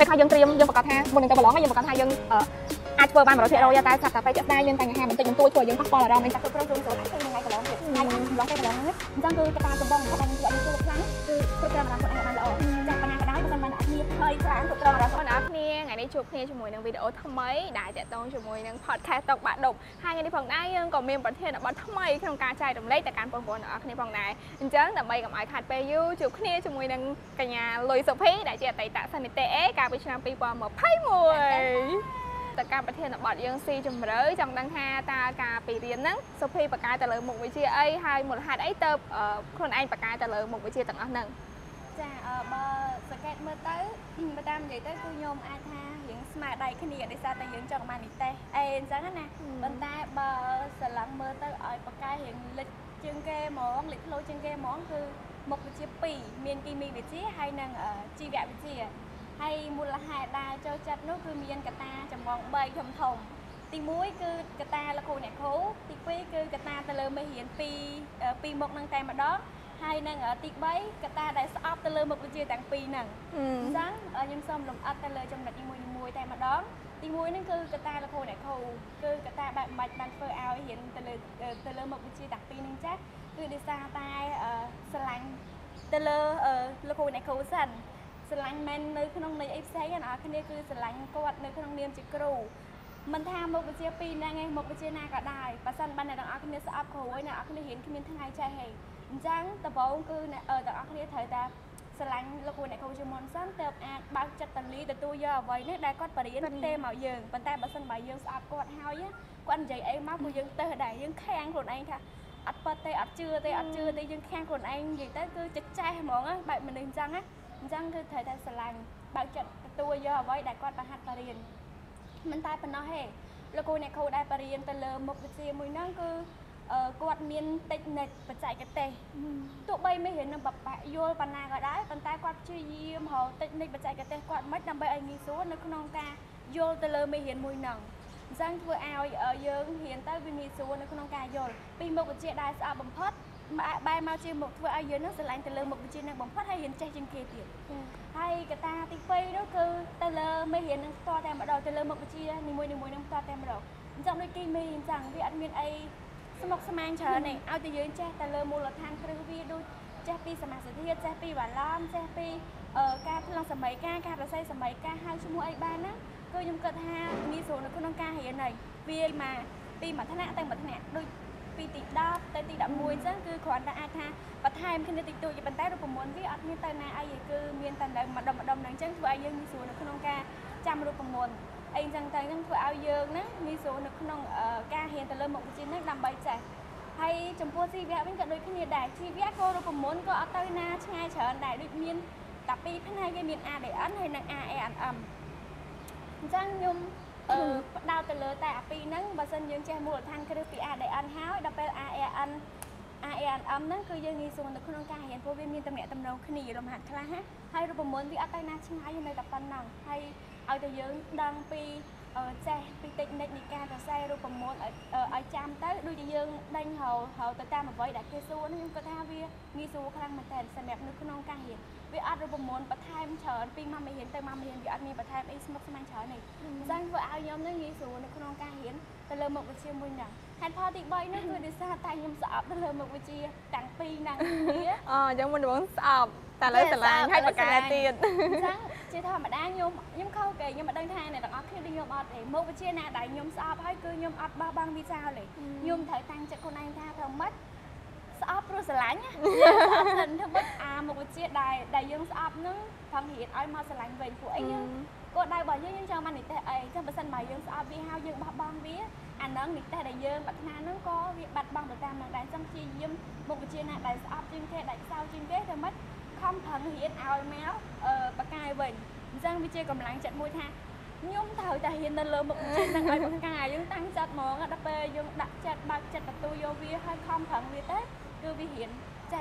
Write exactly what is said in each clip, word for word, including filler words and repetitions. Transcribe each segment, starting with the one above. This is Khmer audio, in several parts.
ពេលខ្លះយើងត្រៀមយើងប្រកាសថាមុននឹងទៅប្រឡងយើងប្រកាសថាយើងអាចធ្វើបាន một trăm phần trăm តែស្រាប់តែពេលចាក់ស្ដាយមានបញ្ហាបន្តិចបន្តួចធ្វើយើងប៉ះពាល់អារម្មណ៍តែគ្រប់គ្រងចូលចូលថ្ងៃប្រឡងទៀតថ្ងៃប្រឡងពេលប្រឡងហ្នឹងអញ្ចឹងគឺកត្តាចម្បងរបស់យើងជួយឲ្យយើងខ្លាំងគឺគ្រប់គ្រងអារម្មណ៍ខ្លួនឯងបានល្អចាក់បញ្ហាក៏ដោយបើមិនបានអាចមានហើយច្រើនគ្រប់គ្រងអារម្មណ៍បងប្អូនគ្នាថ្ងៃនេះជួបគ្នាជាមួយនឹងវីដេអូថ្មីដែលតាក់ទងជាមួយនឹង podcast តុកបាក់ដប់ហើយថ្ងៃនេះផងដែរយើងក៏មានប្រធានបទថ្មីក្នុងការចែករំលែកទៅកាន់បងប្អូនទាំងអស់គ្នាផងដែរអញ្ចឹងដើម្បីកុំឲ្យខាត់ពេលយូរជួបគ្នាជាមួយនឹងកញ្ញាលុយសុភីដែលជាអតីតសានិតេអេកាលពីឆ្នាំពីរពាន់ម្ភៃមួយតើការប្រធានបទយើងស៊ីជម្រៅចង់ដឹងថាតើការពីរៀនហ្នឹងសុភីបកកាយទៅលើមុខវិជ្ជាអីហើយមូលហេតុអីទៅខ្លួនឯងបកកាយទៅលើមុខវិជ្ជាទាំងអស់ហ្នឹងចាបើសង្កេតមើលទៅបើតាមនិយាយទៅគឺខ្ញុំអាចថារៀងស្មារតីគ្នាដោយសារតែយើងចង់បាននិទេសអេអញ្ចឹងណាប៉ុន្តែបើស្រឡឹងមើលទៅឲ្យបកកាយរៀងលិចជាងគេហ្មងលិចផ្លោជាងគេហ្មងគឺមុខវិជ្ជាពីរមានគីមីវិទ្យាហើយនិងជីវវិទ្យាហើយមូលហេតុដែលចូលចិត្តនោះគឺមានកត្តាចម្បងបីធំធំទីមួយគឺកត្តាលោកគ្រូអ្នកគ្រូទីពីរគឺកត្តាទៅលើមេរៀនពីរពីរមុខនឹងតែម្ដងហើយនឹងទីបីកត្តាដែលស្អប់ទៅលើមុខវិជ្ជាទាំងពីរហ្នឹងអញ្ចឹងខ្ញុំសូមលម្អិតទៅលើចំណុចនីមួយៗតែម្ដងទីមួយហ្នឹងគឺកត្តាលោកគ្រូអ្នកគ្រូគឺកត្តាបែបមិនបានធ្វើឲ្យរៀនទៅលើទៅលើមុខវិជ្ជាទាំងពីរហ្នឹងចាស់គឺដោយសារតែស្រឡាញ់ទៅលើលោកគ្រូអ្នកគ្រូសិនស្រឡាញ់មិននៅក្នុងន័យអីផ្សេងអ្នកគ្នាគឺស្រឡាញ់គាត់នៅក្នុងនាមជាគ្រូមិនថាមុខវិជ្ជាពីរហ្នឹងឯងមុខវិជ្ជាណាក៏ដោយបើសិនបានអ្នកទាំងអស់គ្នាស្អប់គ្រូហើយអ្នកទាំងអស់គ្នារៀនគ្មានថ្ងៃចេះហេអញ្ចឹងដំបូងគឺទាំងអស់គ្នាត្រូវតែស្រឡាញ់លោកគ្រូអ្នកគ្រូជាមុនសិនទើបអាចបើកចិត្តតលីទទួលយកអ្វីនេះដែលគាត់បរៀនទេមកយើងប៉ុន្តែបើសិនបើយើងស្អប់គាត់ហើយគាត់និយាយអីមកគឺយើងទៅដែរយើងខាំងខ្លួនឯងថាអត់ប៉ទេអត់ជឿទេអត់ជឿទេយើងខាំងខ្លួនឯងនិយាយទៅគឺចិត្តចេះហ្មងបែបមនុស្សអញ្ចឹងណាអញ្ចឹងគឺត្រូវតែស្រឡាញ់បើកចិត្តទទួលយកអ្វីដែលគាត់បានហាត់បរៀនមិនតែប៉ុណ្ណោះទេលោកគ្រូអ្នកគ្រូដែលបរៀនទៅលើមុខវិជ្ជាមួយហ្នឹងគឺគាត់មានតិចនិចបច្ចេកទេសទោះបីមិនរៀននឹងបបាក់យល់ប៉ុណ្ណាក៏ដោយប៉ុន្តែគាត់ព្យាយាមរកតិចនិចបច្ចេកទេសគាត់មិនដើម្បីឲ្យងាយស្រួលនៅក្នុងការយល់ទៅលើមេរៀនមួយហ្នឹងអញ្ចឹងធ្វើឲ្យយើងរៀនទៅវាងាយស្រួលនៅក្នុងការយល់ពីមុខវិជ្ជាដែលស្អាតបំផុតបែរមកជាមុខធ្វើឲ្យយើងនឹងស្រឡាញ់ទៅលើមុខវិជ្ជានឹងបំផុតហើយរៀនចេះជាងគេទៀតហើយកត្តាទីពីរនោះគឺទៅលើមេរៀននឹងផ្ទាល់តែម្ដងទៅលើមុខវិជ្ជានីមួយៗនឹងផ្ទាល់តែម្ដងអញ្ចឹងដូចគីមីអញ្ចឹងវាអត់មានអីស្មុគស្មាញច្រើនទេឲ្យតែយើងចេះទៅលើមូលដ្ឋានគ្រឹះវាដូចចេះពីសមាសធាតុចេះពីបាឡង់ចេះពីការថ្លឹងសម័យការការរស័យសម័យការហៅឈ្មោះអីបានហ្នឹងគឺខ្ញុំគិតថាងាយស្រួលនៅក្នុងការរៀនហើយវាមកពីមួយថ្នាក់ទៅមួយថ្នាក់ដូចពីទីដប់ទៅទីដប់មួយអញ្ចឹងគឺគ្រាន់តែអាចថាបន្ថែមគ្នាតិចតួចប៉ុន្តែរូបមន្តវាអត់មានទៅណាអីគឺមានតែនៅម្ដុំម្ដុំហ្នឹងអញ្ចឹងធ្វើឲ្យយើងងាយស្រួលនៅក្នុងការចាំរូបមន្តអីអញ្ចឹងទៅហ្នឹងធ្វើឲ្យយើងហ្នឹងងាយស្រួលនៅក្នុងការរៀនទៅលើមុខវិជ្ជាហ្នឹងដើម្បីចេះហើយចំពោះជីវៈវិញក៏ដូចគ្នាដែរជីវៈក៏រូបមន្តក៏អត់ទៅណាឆ្ងាយច្រើនដែរដូចមានតែពីរផ្នែកវាមាន a d n ហើយនិង a e n m អញ្ចឹងខ្ញុំអឺផ្ដោតទៅលើតែអាពីរហ្នឹងបើសិនយើងចេះមូលដ្ឋានគ្រឹះពី a d n ហើយដល់ពេល a e n a e n m ហ្នឹងគឺយើងងាយស្រួលនៅក្នុងការរៀនព្រោះវាមានតំណែងតំណងគ្នាលំហាត់ខ្លះណាហើយរូបមន្តវាអត់ទៅណាឆ្ងាយនៅតែប៉ុណ្ណឹងហើយឲ្យតែយើងដឹងពីចេះពីតិចនិចនៃការសរសេររូបមន្តឲ្យចាំទៅដូចជាយើងដេញរហៅទៅតាមអ្វីដែលគេសួរខ្ញុំគាត់ថាវាងាយស្រួលខ្លាំងមែនតើសម្រាប់នៅក្នុងការរៀនវាអត់រូបមន្តបន្ថែមច្រើនពីមកមេរៀនទៅមកមេរៀនវាអត់មានបន្ថែមអីស្មុគស្មាញច្រើនទេអញ្ចឹងធ្វើឲ្យខ្ញុំនឹងងាយស្រួលនៅក្នុងការរៀនទៅលើមុខវិជ្ជាមួយហ្នឹងហេតុផលទីបីនោះគឺដោយសារតែខ្ញុំស្អប់ទៅលើមុខវិជ្ជាទាំងពីរហ្នឹងគ្នាអូអញ្ចឹងមុនដំបូងស្អប់តែលើស្រឡាញ់ហើយបកកាទៀតអញ្ចឹងជាធម្មតាខ្ញុំខ្ញុំខុសគេខ្ញុំមិនដឹងថាអ្នកទាំងអស់គ្នាដូចខ្ញុំអត់ទេមុខវិជ្ជាណាដែលខ្ញុំស្អប់ហើយគឺខ្ញុំអត់បោះបង់វាចោលទេខ្ញុំត្រូវតាំងចិត្តខ្លួនឯងថាប្រម៉េចស្អប់ព្រោះស្រឡាញ់ស្អប់មិនធ្វើម៉េចអាមុខវិជ្ជាដែលដែលយើងស្អប់ហ្នឹងផឹងរៀនឲ្យមកស្រឡាញ់វិញពួកអីយើងគោលដៅរបស់យើងយើងចង់បាននិទេសអីចឹងបើសិនបើយើងស្អប់វាហើយយើងបោះបង់វាអាហ្នឹងនិទេសដែលយើងប្រាថ្នាហ្នឹងក៏វាបាត់បង់ទៅតាមនឹងដែរចឹងព្យាយាមមុខវិជ្ជាណាដែលស្អប់ជាងគេដែលខ្សោយជាងគេធ្វើម៉េចខំប្រឹងរៀនឲ្យមកអឺបកកាយវិញអញ្ចឹងវាជាកម្លាំងចិត្តមួយថាខ្ញុំត្រូវតែរៀននៅលើមុខវិជ្ជាហ្នឹងឲ្យបកកាយយើងតាំងចិត្តហ្មងដល់ពេលយើងដាក់ចិត្តបើកចិត្តទទួលយកវាឲ្យខំប្រឹងវាទៅគឺវារៀនចេះ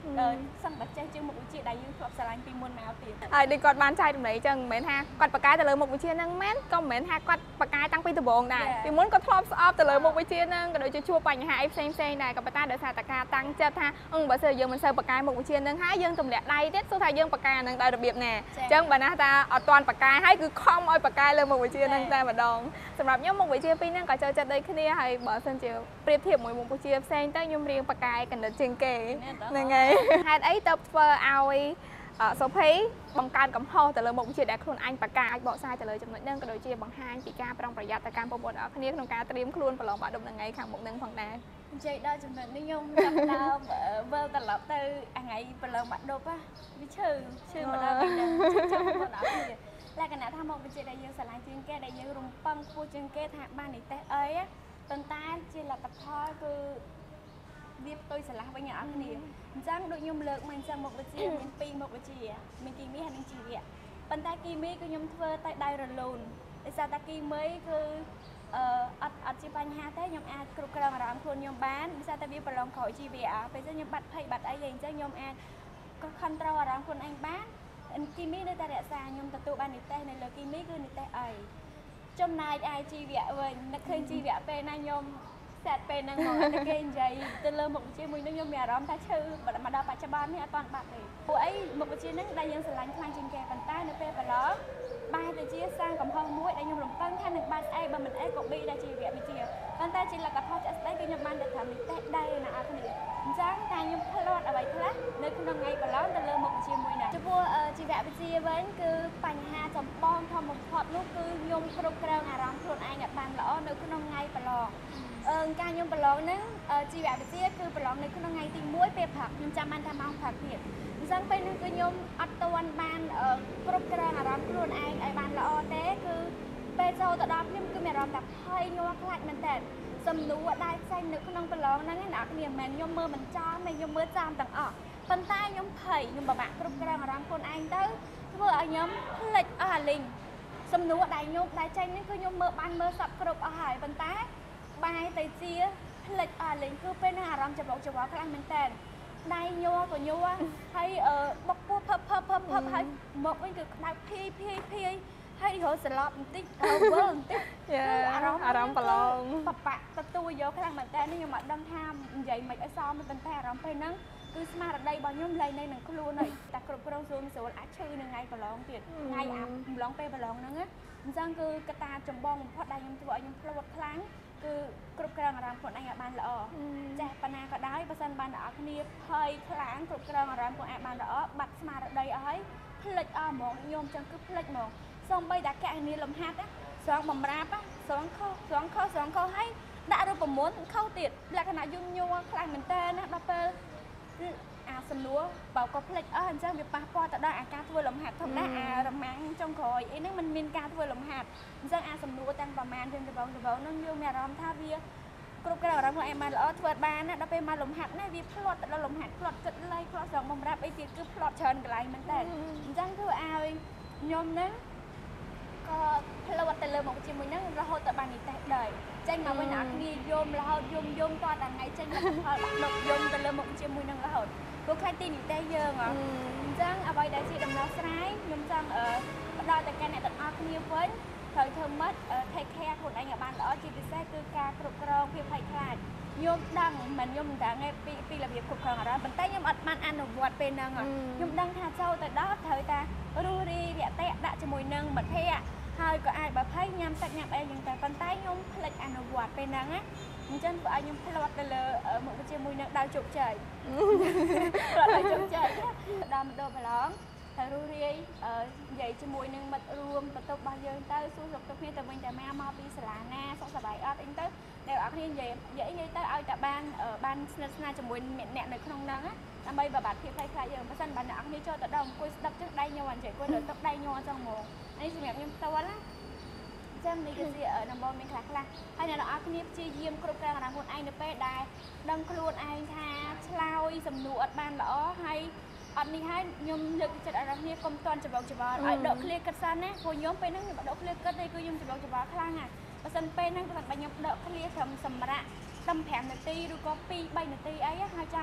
សឹងតែចេះជាងមុខវិជ្ជាដែលយើងធ្លាប់ស្រឡាញ់ពីមុនមកទៀតហើយដូចគាត់បានចែករំលែកចឹងមិនមែនថាគាត់បកកាយទៅលើមុខវិជ្ជាហ្នឹងមែនក៏មិនមែនថាគាត់បកកាយតាំងពីដំបូងដែរពីមុនគាត់ធ្លាប់ស្អប់ទៅលើមុខវិជ្ជាហ្នឹងក៏ដូចជាជួបបញ្ហាអីផ្សេងផ្សេងដែរក៏ប៉ុន្តែដោយសារតែការតាំងចិត្តថាអឺបើសិនយើងមិនសូវបកកាយមុខវិជ្ជាហ្នឹងហើយយើងទម្លាក់ដៃទៀតសួរថាយើងបកកាយហ្នឹងដោយរបៀបណាអញ្ចឹងបើណាថាអត់ទាន់បកកាយហើយគឺខំឲ្យបកកាយលើមុខវិជ្ជាហ្នឹងតែម្ដងសម្រាប់ខ្ញុំមុខវិជ្ជាពីរហ្នឹងក៏ចូលចិត្តដូចគ្នាហើយបើសិនជាប្រៀបធៀបមួយមុខវិជ្ជាផ្សេងទៅខ្ញុំរៀងបកកាយកណ្ឌិតជាងគេហ្នឹងហើយហេតុអីទៅធ្វើឲ្យសូភីបង្កើនកំហុសទៅលើមុខវិជ្ជាដែលខ្លួនឯងបកកាយអាចបកស្រាយទៅលើចំណុចហ្នឹងក៏ដូចជាបង្ហាញពីការប្រុងប្រយ័ត្នទៅកាន់បងប្អូនអរគ្នាក្នុងការត្រៀមខ្លួនប្រឡងបាក់ឌុបថ្ងៃខាងមុខហ្នឹងផងដែរនិយាយដល់ចំណុចនេះខ្ញុំចាប់ដើមវិលត្រឡប់ទៅថ្ងៃប្រឡងបាក់ឌុបវាឈឺឈឺមកដល់ហ្នឹងឈឺចង់មកដល់គ្នាលក្ខណៈថាមុខវិជ្ជាដែលយើងស្រឡាញ់ជាងគេដែលយើងរំពឹងខ្ពស់ជាងគេថាបាននិទេសអីប៉ុន្តែជាលទ្ធផលគឺវាផ្ទុយស្រឡះវិញអ្នកនរគ្នាអញ្ចឹងដូចខ្ញុំលើកមកអញ្ចឹងមុខវិជ្ជាមានពីរមុខវិជ្ជាមានគីមីហើយនិងជីវៈប៉ុន្តែគីមីគឺខ្ញុំធ្វើទៅដៃរលូនដោយសារតែគីមីគឺអឺអត់អត់ជាបញ្ហាទេខ្ញុំអាចគ្រប់គ្រងអារម្មណ៍ខ្លួនខ្ញុំបានដោយសារតែវាប្រឡងក្រោយជីវៈពេលចឹងខ្ញុំបាត់ភ័យបាត់អីអញ្ចឹងខ្ញុំអាចក៏ខំត្រូវអារម្មណ៍ខ្លួនឯងបានគីមីនៅតែរក្សាខ្ញុំទទួលបាននិទេសនៅលើគីមីគឺនិទេសអីចំណែកឯជីវៈវិញនឹកឃើញជីវៈពេលណាខ្ញុំតែពេលហ្នឹងមកតែគេនិយាយទៅលើមុខវិជ្ជាមួយនឹងខ្ញុំមានអារម្មណ៍ថាឈឺមកដល់បច្ចុប្បន្ននេះអត់ទាន់បាត់ទេព្រោះអីមុខវិជ្ជាហ្នឹងដែលយើងស្រឡាញ់ខ្លាំងជាងគេប៉ុន្តែនៅពេលប្រឡងបែរទៅជាសាងកំហុសមួយដែលខ្ញុំរំពឹងថានឹងបានអីបើមិនអីក៏ B ដែរជីវៈវិទ្យាប៉ុន្តែជាលទ្ធផលជាក់ស្ដែងគឺខ្ញុំបានតែត្រឹមនេះទេដែរណាអរគ្នាអញ្ចឹងតែខ្ញុំផ្លាត់អ្វីខ្លះនៅក្នុងថ្ងៃប្រឡងទៅលើមុខវិជ្ជាមួយហ្នឹងចំពោះជីវៈវិទ្យាវិញគឺបញ្ហាចម្បងធំបំផុតនោះគឺខ្ញុំគ្រប់គ្រងអារម្មណ៍ខ្លួនឯងឲ្យបានល្អនៅក្នុងថ្ងៃប្រឡងអឺការខ្ញុំប្រឡងហ្នឹងជីវវិទ្យាគឺប្រឡងនៅក្នុងថ្ងៃទីមួយពេលព្រឹកខ្ញុំចាំបានថាម៉ោងព្រឹកទៀតអញ្ចឹងពេលហ្នឹងគឺខ្ញុំអត់ទាន់បានគ្រប់គ្រងអារម្មណ៍ខ្លួនឯងឲ្យបានល្អទេគឺពេលចូលទៅដល់ខ្ញុំគឺមានអារម្មណ៍ថាភ័យញ័រខ្លាចមែនតើសំណួរដែលផ្សេងនៅក្នុងប្រឡងហ្នឹងណាអ្នកគ្នាមិនមែនខ្ញុំមើលមិនចំទេខ្ញុំមើលចំទាំងអស់ប៉ុន្តែខ្ញុំភ័យខ្ញុំពិបាកគ្រប់គ្រងអារម្មណ៍ខ្លួនឯងទៅធ្វើឲ្យខ្ញុំភ្លេចអស់អាលីងសំណួរដែលខ្ញុំដែលចេញនេះគឺខ្ញុំមើលបានមើលសពគ្រប់អស់ហើយប៉ុន្តែបែរទៅជាផ្លិចអាលេងគឺពេលហ្នឹងអារម្មណ៍ច្របូកច្របល់ខ្លាំងមែនតើដៃញ័រក៏ញ័រហើយបុកពោះភឹបភឹបភឹបភឹបហើយមកវិញគឺក្តៅភីភីភីហើយរត់សន្លប់បន្តិចវិលបន្តិចអារម្មណ៍អារម្មណ៍ប្រឡងបបាក់ទទួលយកខ្លាំងមែនតើនេះខ្ញុំអត់ដឹងថានិយាយមិនឲ្យសមប៉ុន្តែអារម្មណ៍ពេលហ្នឹងគឺស្មារតីរបស់ខ្ញុំលែងនៅនឹងខ្លួនហើយតែគ្រប់គ្រងស្រួលស្រួលអាចឈឺនៅថ្ងៃប្រឡងទៀតថ្ងៃអាប្រឡងពេលប្រឡងហ្នឹងអញ្ចឹងគឺកត្តាចម្បងបំផុតដែលខ្ញុំធ្វើឲ្យខ្ញុំផ្លួតខ្លាំងគឺគ្រប់គ្រងអារម្មណ៍ខ្លួនឯងឲ្យបានល្អចេះប៉ុណ្ណាក៏ដោយបើសិនបានអ្នកគ្នាភ័យខ្លាំងគ្រប់គ្រងអារម្មណ៍ខ្លួនឯងបានល្អបាត់ស្មារតីអស់ហើយផ្លិចអស់ហ្មងខ្ញុំអញ្ចឹងគឺផ្លិចហ្មងសូម្បីតែកញ្ញាលំហាត់ស្រង់បំរាបស្រង់ខុសស្រង់ខុសស្រង់ខុសហើយដាក់រូបមន្តខុសទៀតលក្ខណៈយំញ័រខ្លាំងមែនតើណាដល់ពេលគឺអាសំណួរបើក៏ផ្លិចអស់អញ្ចឹងវាប៉ះពាល់ទៅដល់អាការធ្វើលំហាត់ធម្មតាអារមាំងចុងក្រោយអីហ្នឹងมันមានការធ្វើលំហាត់អញ្ចឹងអាសំណួរទាំងប្រមាណទាំងដបងដបងហ្នឹងយើងមានអារម្មណ៍ថាវាគ្រប់គ្រងអារម្មណ៍ខ្លួនឯងបានល្អធ្វើបានណាដល់ពេលមកលំហាត់ណាវាផ្លាត់ទៅដល់លំហាត់ផ្លាត់គិតលៃផ្លាត់ស្រង់បំរាប់អីទៀតគឺផ្លាត់ច្រើនកន្លែងមែនតើអញ្ចឹងធ្វើឲ្យខ្ញុំហ្នឹងក៏ផ្លាត់ទៅលើមកជាមួយហ្នឹងរហូតដល់បាននិទេសដែរចេញមកវិញអ្នកគ្នាយំរហូតយំយំតតែថ្ងៃចេញលទ្ធផលបាក់ឌុបយំទៅលើមកជាមួយនឹងរហូតព្រោះខ្លាចទីនិទេសយើងអញ្ចឹងអ្វីដែលជាដំណោះស្រាយខ្ញុំចង់ផ្ដល់ទៅកាន់អ្នកទាំងអស់គ្នាវិញត្រូវធ្វើម៉េច take care ខ្លួនឯងឲ្យបានល្អជាពិសេសគឺការគ្រប់គ្រងភាពភ័យខ្លាចខ្ញុំដឹងមិនខ្ញុំមិនដឹងឯពីពីរបៀបគ្រប់គ្រងអារម្មណ៍ប៉ុន្តែខ្ញុំអត់បានអនុវត្តពេលហ្នឹងខ្ញុំដឹងថាចូលទៅដល់ត្រូវតែរស់រីរាក់ទាក់ដាក់ជាមួយនឹងមិត្តភ័ក្តិហើយក៏អាចបើភ័យញ៉ាំទឹកញ៉ាំអីយ៉ាងតែប៉ុន្តែខ្ញុំផ្លិចអនុវត្តពេលហ្នឹងណាអញ្ចឹងធ្វើឲ្យខ្ញុំផ្លាត់ទៅលើមុខវិជ្ជាមួយនឹងដៅជោគជ័យផ្លាត់ឲ្យជោគជ័យដល់ម្ដងប្រឡងហើយរស់រាយនិយាយជាមួយនឹងមិត្តរួមបន្ទប់របស់យើងទៅសួរសុខទុក្ខគ្នាទៅវិញទៅមកមកពីសាលាណាសុខសប្បាយអត់អីទៅដែលអ្នកគ្នានិយាយនិយាយនិយាយទៅឲ្យតែបានបានស្និទ្ធស្នាលជាមួយអ្នកនៅក្នុងហ្នឹងដើម្បីបបាត់ភាពភ័យខ្លាចយើងបើមិនបានអ្នកគ្នាចូលទៅដល់អង្គុយស្ដាប់ចឹងដៃញ័រអញ្ចឹងអង្គុយលើទឹកដៃញ័រចឹងហ្មងនេះសម្រាប់ខ្ញុំផ្ទាល់ណាចឹងនេះគឺជាដំបូងមានខ្លះខ្លះហើយអ្នកនរគ្នាព្យាយាមគ្រប់គ្រងអារម្មណ៍ខ្លួនឯងនៅពេលដែលដឹងខ្លួនឯងថាឆ្លើយសំណួរអត់បានល្អហើយអត់នេះហើយខ្ញុំលើកចិត្តឲ្យអ្នកគ្នាកុំតន់ច្របូកច្របល់ឲ្យដកឃ្លាគិតសិនណាព្រោះខ្ញុំពេលហ្នឹងខ្ញុំដកឃ្លាគិតនេះគឺខ្ញុំច្របូកច្របល់ខ្លាំងណាស់បើសិនពេលហ្នឹងបើខ្ញុំដកឃ្លាត្រឹមសម្រាប់ត្រឹមប្រាំនាទីឬក៏ពីរបីនាទីអីហើយចាំ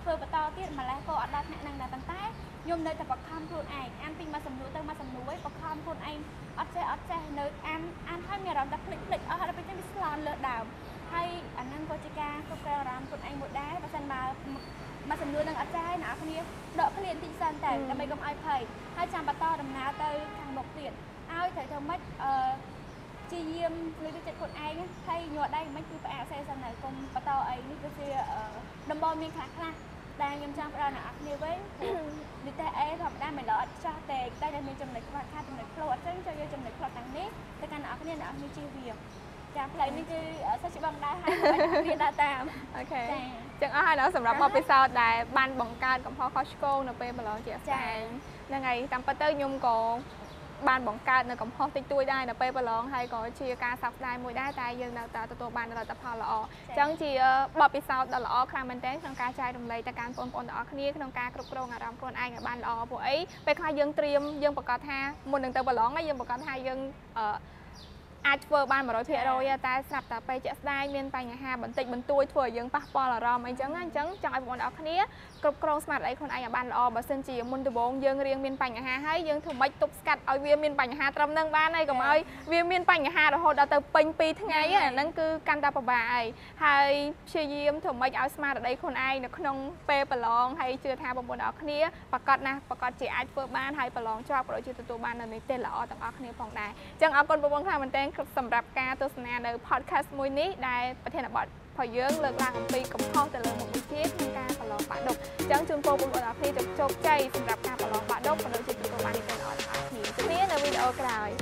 ធ្វើបន្តទៀតម្លេះក៏អត់ដល់ថ្នាក់នឹងដែរប៉ុន្តែខ្ញុំនៅតែបខំខ្លួនឯងអានពីមួយសំណួរទៅមួយសំណួរបខំខ្លួនឯងអត់ចេះអត់ចេះនៅអានអានហើយមានអារម្មណ៍ថាភ្លេចភ្លេចអស់ហើយដល់ពេលចឹងវាស្លន់លើដើមហើយអាហ្នឹងក៏ជាការគ្រប់គ្រងអារម្មណ៍ខ្លួនឯងមួយដែរបើសិនបើមួយសំណួរនឹងអត់ចេះហើយអ្នកគ្នាដកឃ្លានតិចសិនទៅដើម្បីកុំឲ្យភ័យហើយចាំបន្តដំណើរទៅខាងមុខទៀតឲ្យត្រូវធ្វើម៉េចអឺជាយាមលើកទឹកចិត្តខ្លួនឯងហើយញ័រដៃមិនគឺផ្អាកសេសិននៅកុំបន្តអីនេះគឺជាដំបូងមានខ្លះខ្លះដែលខ្ញុំចង់ផ្ដល់អ្នកគ្នាវិញនេះតែអេធម្មតាមិនដល់អត់ចាស់ទេតែមានចំណុចខ្វះខាតចំណុចផ្លូវអត់ចឹងចូលយកចំណុចផ្លូវទាំងនេះទៅកាន់អ្នកគ្នាអ្នកគ្នាជៀសវាងចាផ្លូវនេះគឺសិស្សច្បាស់ដែរហើយរៀនដើរតាមអូខេចឹងអស់ហើយដល់សម្រាប់បទពិសោធន៍ដែលបានបង្កើតកំហុសខុសឆ្គងនៅពេលប្រឡងជាក់ស្ដែងហ្នឹងហើយតាមពិតទៅខ្ញុំក៏បានបង្កើតនៅកំហុសតិចតួចដែរនៅពេលប្រឡងហើយក៏ជាការសោកស្ដាយមួយដែរតែយើងនៅតែទទួលបានលទ្ធផលល្អអញ្ចឹងជាបទពិសោធន៍ដ៏ល្អខ្លាំងមែនទែនក្នុងការចែករំលែកទៅកាន់បងប្អូនទាំងអស់គ្នាក្នុងការគ្រប់គ្រងអារម្មណ៍ខ្លួនឯងឲ្យបានល្អពួកអីពេលខ្លះយើងត្រៀមយើងប្រកាសថាមុននឹងទៅប្រឡងហើយយើងប្រកាសថាយើងអឺអាចធ្វើបាន một trăm phần trăm តែស្រាប់តែពេលជាក់ស្ដែងមានបញ្ហាបន្តិចបន្តួចធ្វើឲ្យយើងប៉ះពាល់អារម្មណ៍អីចឹងអញ្ចឹងចង់ឲ្យបងប្អូនទាំងអស់គ្នាគ្រប់គ្រងស្មារតីខ្លួនឯងឲ្យបានល្អបើសិនជាមុនដំបូងយើងរៀងមានបញ្ហាហើយយើងធ្វើម៉េចទប់ស្កាត់ឲ្យវាមានបញ្ហាត្រឹមនឹងបានហើយកុំឲ្យវាមានបញ្ហារហូតដល់ទៅពេញពីរថ្ងៃហ្នឹងគឺកាន់តែពិបាកហើយហើយព្យាយាមធ្វើម៉េចឲ្យស្មារតីខ្លួនឯងនៅក្នុងពេលប្រឡងហើយជឿថាបងប្អូនទាំងអស់គ្នាប្រកាសណាស់ប្រកាសជាអាចធ្វើបានហើយប្រឡងជាប់ក៏ដូចជាទទួលបាននៅនីតិល្អទាំងអស់គ្នាផងដែរអញ្ចឹងអរគុណបងប្អូនខ្លាំងមែនទែនសម្រាប់ការទស្សនានៅ podcast មួយនេះដែលប្រធានបទរបស់យើងលើកឡើងអំពីកំហុសទៅលើមុខវិជ្ជាក្នុងការប្រឡងបាក់ឌុបអញ្ចឹងជូនពរបងប្អូនទាំងអស់គ្នាជោគជ័យសម្រាប់ការប្រឡងបាក់ឌុបក៏ដូចជាទទួលបាននីតិល្អទាំងអស់គ្នាជួបគ្នានៅវីដេអូក្រោយ